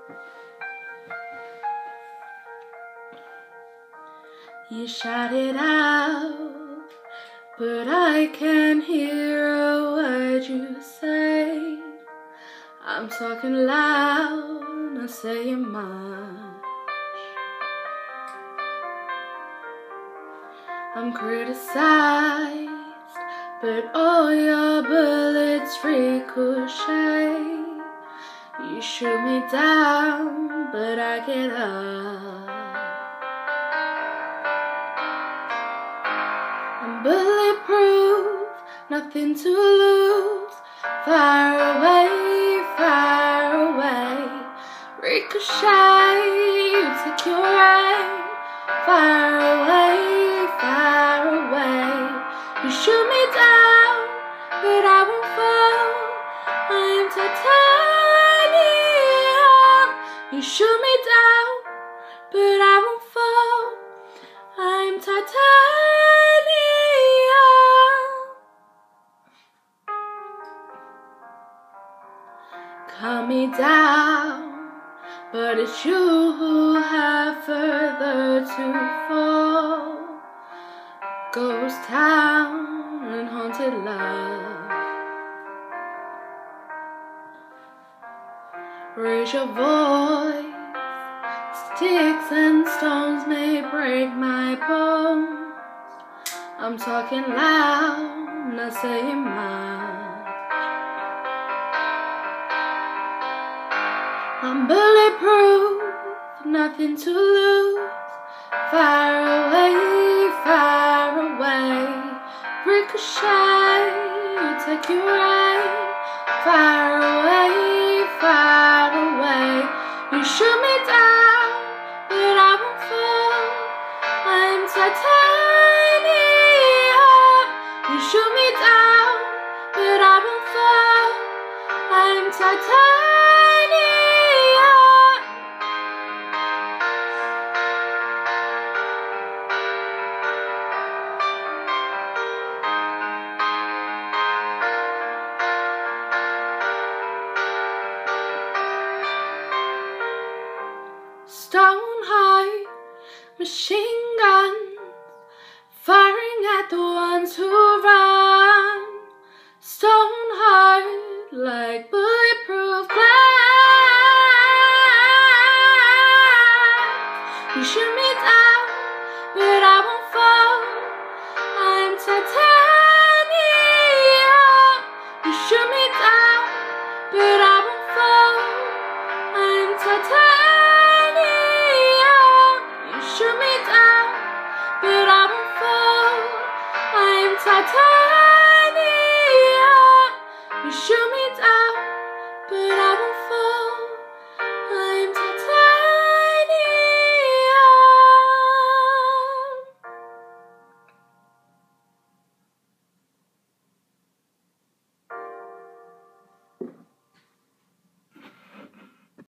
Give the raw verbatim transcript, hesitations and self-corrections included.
You shout it out, but I can't hear a word you say. I'm talking loud, not saying much. I'm criticized, but all your bullets ricochet. You shoot me down, but I get up. I'm bulletproof, nothing to lose. Far away, far away. Ricochet, you take your aim. Far away, far away. You shoot me down, but I won't fall. I am titanium. You shoot me down, but I won't fall. I'm titanium. Cut me down, but it's you who have further to fall. Ghost town and haunted love. Raise your voice. Sticks and stones may break my bones. I'm talking loud, not saying much. I'm bulletproof, nothing to lose. Far away, far away. Ricochet, you take your aim. Far away, far away. You shoot me down, but I won't fall. I'm titanium. You shoot me down, but I won't fall. I'm titanium. Stone heart, machine guns, firing at the ones who run. Stone heart, like bulletproof glass. You shoot me down, but I won't fall. I'm titanium. You shoot me down, but I won't fall. I'm titanium. Shoot me down, but I won't fall. I'm titanium. You shoot me down.